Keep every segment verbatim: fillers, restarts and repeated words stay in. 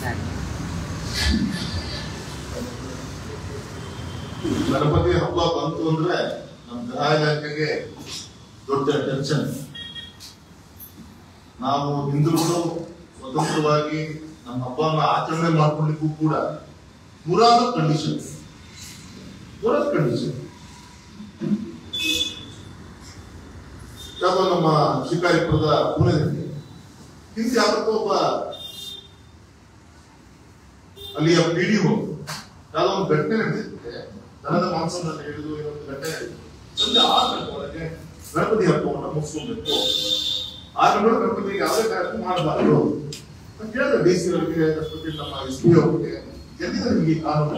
ಗಣಪತಿ ಹಬ್ಬ ಬಂತು ಅಂದ್ರೆ ನಮ್ಮ ಗೃಹ ಇಲಾಖೆಗೆ ದೊಡ್ಡ ಟೆನ್ಷನ್. ನಾವು ಹಿಂದೂಗಳು ಸ್ವತಂತ್ರವಾಗಿ ನಮ್ಮ ಹಬ್ಬವನ್ನ ಆಚರಣೆ ಮಾಡ್ಕೊಳ್ಳಿಕ್ಕೂ ಕೂಡ ಪುರಾದ ಕಂಡೀಷನ್ ಪುರಾದ ಕಂಡೀಷನ್ ಯಾವ ನಮ್ಮ ಶಿಕಾರಿಪುರದ ಪುಣೆದಲ್ಲಿ ಹಿಂದೆ ಯಾವತ್ತೋ ಒಬ್ಬ ಅಲ್ಲಿಯ ಪಿಡಿಒ ಯಾವುದೋ ಒಂದು ಘಟನೆ ನಡೆದಿರುತ್ತೆ. ದನದ ಮಾಂಸವನ್ನು ಹಿಡಿದು ಇನ್ನೊಂದು ಘಟನೆ ಸಂಜೆ ಆರು ಗಂಟೆವರೆಗೆ ಗಣಪತಿ ಹಬ್ಬವನ್ನು ಮುಗಿಸ್ಕೊಳ್ಬೇಕು. ಆರು ಗಂಟೆ ಗಣಪತಿಗೆ ಯಾವುದೇ ಕಾರ್ಯಕ್ರಮ ಮಾಡಬಾರದು ಅಂತ ಕೇಳಿದ್ರೆ ಡಿ ಸಿ ಅವರಿಗೆ ಗಣಪತಿ ನಮ್ಮ ಎಸ್ ಪಿ ಅವರಿಗೆ ಎಲ್ಲಿದೆ ನಿಮಗೆ ಕಾನೂನು?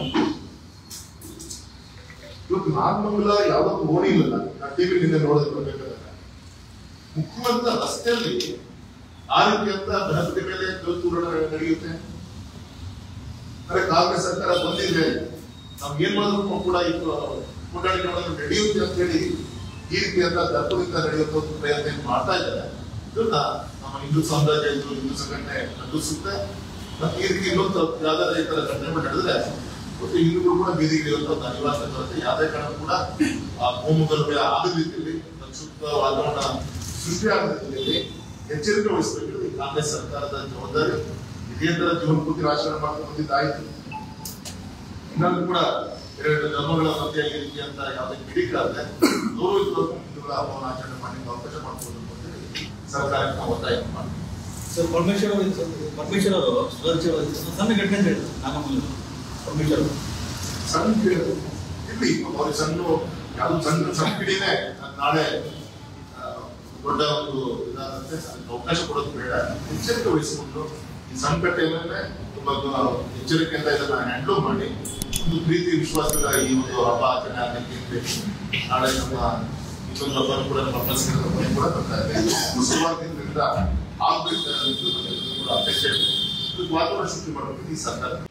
ಇವತ್ತು ನಾಗಮಂಗಲ ಯಾವುದೋ ಓಣಿ ಇಲ್ಲ, ನಾ ಟಿವಿ ನಿನ್ನೆ ನೋಡೋದಕ್ಕೆ ಬರ್ಬೇಕಾದ್ರೆ ಮುಖ್ಯಮಂತ್ರಿ ರಸ್ತೆಯಲ್ಲಿ ಆ ರೀತಿಯಂತ ಗಣಪತಿ ಮೇಲೆ ಕಲ್ತೂರಣ ನಡೆಯುತ್ತೆ. ಅಂದ್ರೆ ಕಾಂಗ್ರೆಸ್ ಸರ್ಕಾರ ಬಂದಿದೆ, ನಮ್ಗೆ ಏನ್ ಮಾಡಿದ್ರು ಕೂಡ ಇದು ಪುಟಾಣಿಕೆ ನಡೆಯುತ್ತೆ ಅಂತ ಹೇಳಿ ಈ ರೀತಿಯಂತ ದರ್ಪದಿಂದ ನಡೆಯುವಂತ ಪ್ರಯತ್ನ ಮಾಡ್ತಾ ಇದ್ದಾರೆ. ಇದನ್ನ ನಮ್ಮ ಹಿಂದೂ ಸಾಮ್ರಾಜ್ಯ ಇದು ಹಿಂದೂ ಸಂಘಟನೆ ಖಂಡಿಸುತ್ತೆ. ಮತ್ತೆ ಈ ರೀತಿ ಇನ್ನೊಂದು ಯಾವ್ದಾದ್ರು ಈ ತರ ಘಟನೆಗಳು ನಡೆದ್ರೆ ಮತ್ತು ಹಿಂದೂಗಳು ಕೂಡ ಬೀದಿಗಿಳಿಯುವಂತ ಒಂದು ಅನಿವಾರ್ಯತೆ ಬರುತ್ತೆ. ಯಾವುದೇ ಕಾರಣ ಕೂಡ ಆ ಕೋಮುಗಲಭೆ ಆಗದ ರೀತಿಯಲ್ಲಿ ಪ್ರಕ್ಷುಬ್ಧ ವಾತಾವರಣ ಸೃಷ್ಟಿ ಆಗದ ರೀತಿಯಲ್ಲಿ ಎಚ್ಚರಿಕೆ ವಹಿಸಬೇಕು. ಈ ಕಾಂಗ್ರೆಸ್ ಸರ್ಕಾರದ ಜವಾಬ್ದಾರಿ. ಇದೇ ತರ ಜೀವನ ಪೂರ್ತಿ ಆಚರಣೆ ಮಾಡ್ಕೊಂಡು ಬಂದಿದ್ದಾಯ್ತು. ಇನ್ನೊಂದು ಕೂಡ ಎರಡು ಧರ್ಮಗಳ ಮಧ್ಯೆ ಈ ರೀತಿ ಅಂತ ಯಾವುದೇ ಕಿಡಿಕಾದ್ರೆ ಗೌರವಿತವಾಗಿ ಹಿಂದೂಗಳ ಹಬ್ಬವನ್ನು ಆಚರಣೆ ಮಾಡಲಿಕ್ಕೆ ಅವಕಾಶ ಮಾಡ್ಬೋದು ಅಂತ ಸರ್ಕಾರಕ್ಕೆ ನಾವು ಒತ್ತಾಯ ಮಾಡ್ತೀವಿ. ಸರ್ ಪರಮೇಶ್ವರ್ ಅವರು ಪರಮೇಶ್ವರ್ ಅವರು ಸಣ್ಣ ಘಟನೆ ಅಂತ ಹೇಳಿದ್ರು ನಾಗಮಂಗಲ ಪರಮೇಶ್ವರ್ ಸಣ್ಣ ಇಲ್ಲಿ ಅವ್ರಿಗೆ ಸಣ್ಣ ಯಾವ್ದು ಸಣ್ಣ ಸಣ್ಣ ಕಿಡಿನೇ ನಾಳೆ ದೊಡ್ಡ ಒಂದು ಇದಾದಂತೆ ಅವಕಾಶ ಕೊಡೋದು ಬೇಡ. ಎಚ್ಚರಿಕೆ ವಹಿಸಿಕೊಂಡು ಈ ಸಂಕಟ ಮೇಲೆ ತುಂಬಾ ಎಚ್ಚರಿಕೆಯಿಂದ ಇದನ್ನ ಹ್ಯಾಂಡಲ್ ಮಾಡಿ ಒಂದು ಪ್ರೀತಿ ವಿಶ್ವಾಸದ ಈ ಒಂದು ಹಬ್ಬ ಆಚರಣೆ ಆಗಲಿಕ್ಕೆ ನಾಳೆ ನಮ್ಮ ಇನ್ನೊಂದು ಹಬ್ಬ ಕೂಡ ನಮ್ಮ ಪರಿಸರದ ಮನೆ ಕೂಡ ಬರ್ತಾ ಇದೆ. ಶುರುವಾತಿನಿಂದ ಆಗ್ಬೇಕು ಕೂಡ ಅಪೇಕ್ಷೆ ವಾತಾವರಣ ಸೃಷ್ಟಿ ಮಾಡಬೇಕು ಈ ಸರ್ಕಾರ.